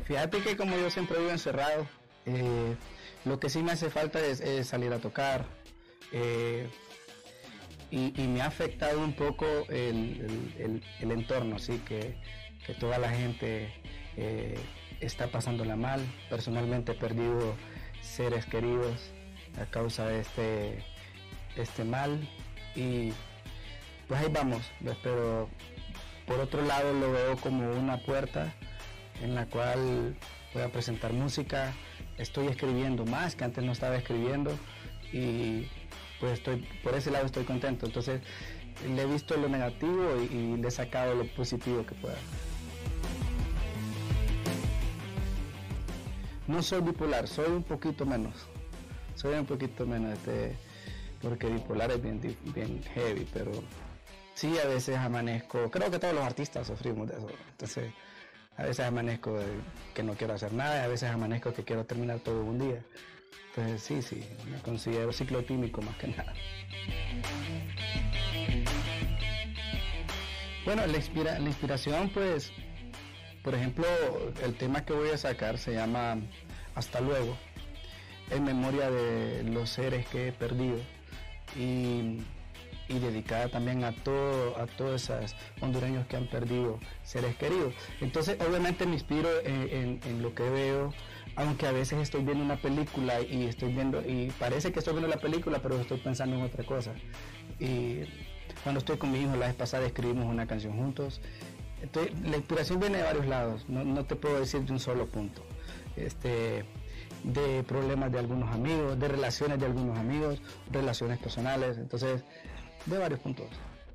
Fíjate que como yo siempre vivo encerrado, lo que sí me hace falta es salir a tocar. Y me ha afectado un poco el entorno, sí, que toda la gente está pasándola mal. Personalmente he perdido seres queridos a causa de este mal, y pues ahí vamos, pero por otro lado lo veo como una puerta en la cual voy a presentar música. Estoy escribiendo más, que antes no estaba escribiendo, y pues por ese lado estoy contento. Entonces le he visto lo negativo y le he sacado lo positivo que pueda. No soy bipolar, soy un poquito menos. Porque bipolar es bien heavy, pero sí, a veces amanezco, creo que todos los artistas sufrimos de eso. Entonces a veces amanezco que no quiero hacer nada, a veces amanezco que quiero terminar todo un día. Entonces sí, me considero ciclotímico más que nada. Bueno, la inspiración, pues, por ejemplo, el tema que voy a sacar se llama Hasta Luego, en memoria de los seres que he perdido, y dedicada también a todos esos hondureños que han perdido seres queridos. Entonces obviamente me inspiro en lo que veo, aunque a veces estoy viendo una película y parece que estoy viendo la película, pero estoy pensando en otra cosa. Y cuando estoy con mi hijo, la vez pasada escribimos una canción juntos. Entonces la inspiración viene de varios lados, no te puedo decir de un solo punto. De problemas de algunos amigos, de relaciones de algunos amigos, relaciones personales, entonces de varios puntos.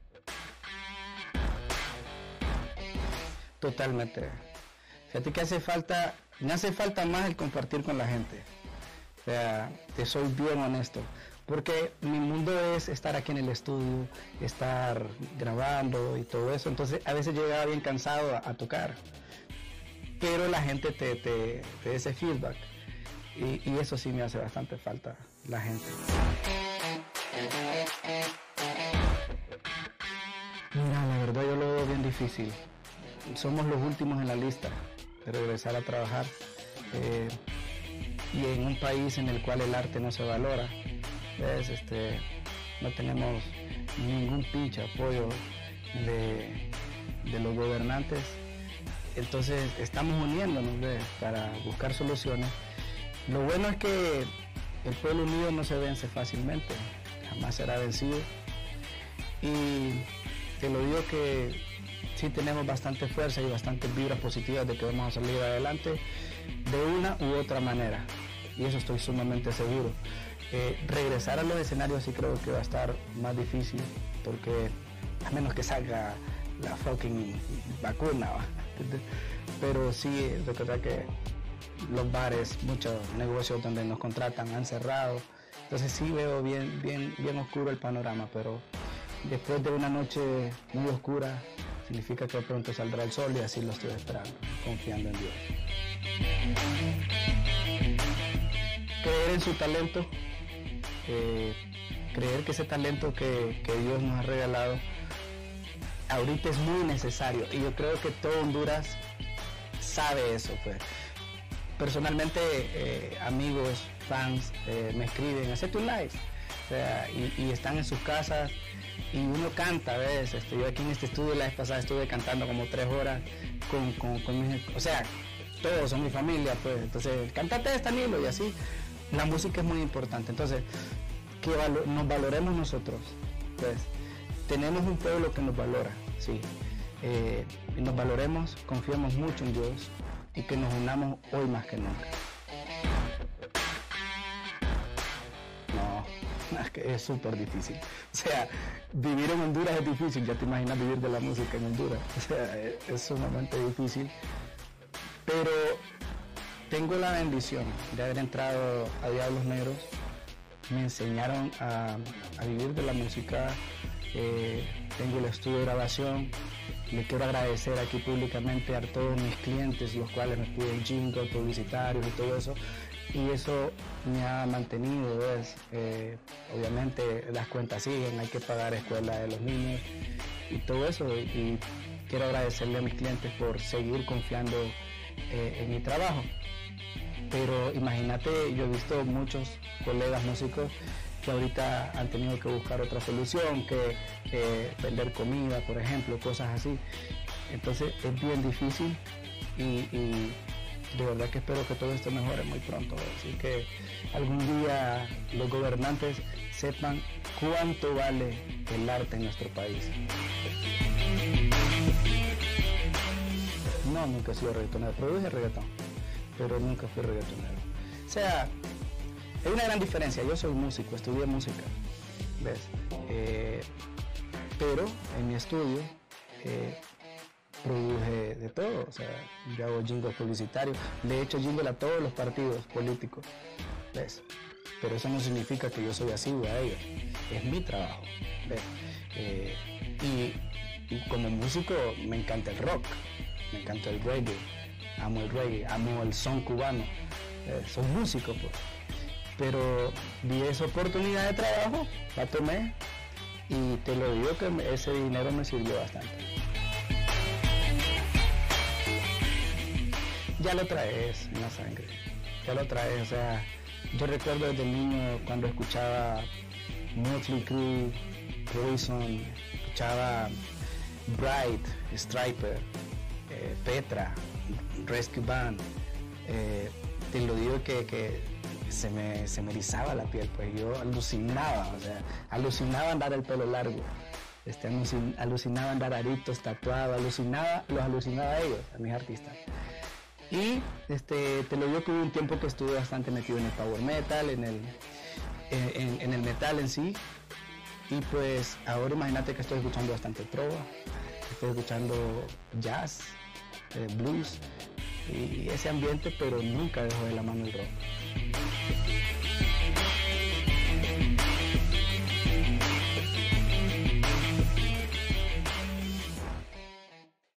Totalmente. Fíjate que me hace falta más el compartir con la gente. O sea, te soy bien honesto, porque mi mundo es estar aquí en el estudio, estar grabando y todo eso. Entonces a veces llegaba bien cansado a tocar, pero la gente te da ese feedback, y eso sí me hace bastante falta, la gente. Mira, la verdad yo lo veo bien difícil. Somos los últimos en la lista de regresar a trabajar, y en un país en el cual el arte no se valora, ¿ves? No tenemos ningún pinche apoyo de los gobernantes. Entonces estamos uniéndonos, ¿ves?, para buscar soluciones. Lo bueno es que el pueblo unido no se vence fácilmente, jamás será vencido, y te lo digo que sí tenemos bastante fuerza y bastantes vibras positivas de que vamos a salir adelante de una u otra manera, y eso estoy sumamente seguro. Regresar a los escenarios sí creo que va a estar más difícil, porque a menos que salga la fucking vacuna, ¿va? Pero sí, recuerda que los bares, muchos negocios donde nos contratan han cerrado, entonces sí veo bien oscuro el panorama, pero después de una noche muy oscura significa que pronto saldrá el sol, y así lo estoy esperando, confiando en Dios. Creer en su talento, creer que ese talento que Dios nos ha regalado ahorita es muy necesario, y yo creo que todo Honduras sabe eso, pues. Personalmente, amigos, fans me escriben, hacete un live, o sea, y están en sus casas y uno canta, ¿ves? Yo aquí en este estudio la vez pasada estuve cantando como 3 horas con mis, o sea, todos son mi familia, pues. Entonces, cántate esta, Nilo, y así. La música es muy importante, entonces que nos valoremos nosotros, pues. Tenemos un pueblo que nos valora, sí, y nos valoremos, confiemos mucho en Dios, y que nos unamos hoy más que nunca. No, es que es súper difícil. O sea, vivir en Honduras es difícil, ya te imaginas vivir de la música en Honduras. O sea, es sumamente difícil. Pero tengo la bendición de haber entrado a Diablos Negros. Me enseñaron a vivir de la música. Tengo el estudio de grabación. Le quiero agradecer aquí públicamente a todos mis clientes, los cuales me piden jingles publicitarios y todo eso, y eso me ha mantenido, ¿ves? Obviamente las cuentas siguen, hay que pagar escuela de los niños y todo eso, y quiero agradecerle a mis clientes por seguir confiando en mi trabajo. Pero imagínate, yo he visto muchos colegas músicos que ahorita han tenido que buscar otra solución, que vender comida, por ejemplo, cosas así. Entonces es bien difícil y de verdad que espero que todo esto mejore muy pronto. Así que algún día los gobernantes sepan cuánto vale el arte en nuestro país. No, nunca he sido reggaetonero. Produje reggaetón, pero nunca fui reggaetonero. O sea, hay una gran diferencia. Yo soy músico, estudié música, ¿ves? Pero en mi estudio produje de todo. O sea, yo hago jingles publicitarios. Le he hecho jingle a todos los partidos políticos, ¿ves? Pero eso no significa que yo soy así a ellos. Es mi trabajo, ¿ves? Y como músico me encanta el rock, me encanta el reggae, amo el son cubano. Soy músico, pues. Pero vi esa oportunidad de trabajo, la tomé y te lo digo que ese dinero me sirvió bastante. Ya lo traes en la sangre, ya lo traes, o sea, yo recuerdo desde niño cuando escuchaba Motley Crue, Poison, escuchaba Bright, Striper, Petra, Rescue Band, te lo digo que se me erizaba la piel, pues yo alucinaba, o sea, alucinaba andar el pelo largo, alucinaba andar aritos, tatuado, los alucinaba a ellos, a mis artistas. Y te lo digo que hubo un tiempo que estuve bastante metido en el power metal, en el metal en sí, y pues ahora imagínate que estoy escuchando bastante trova, estoy escuchando jazz, blues y ese ambiente, pero nunca dejo de la mano el rock.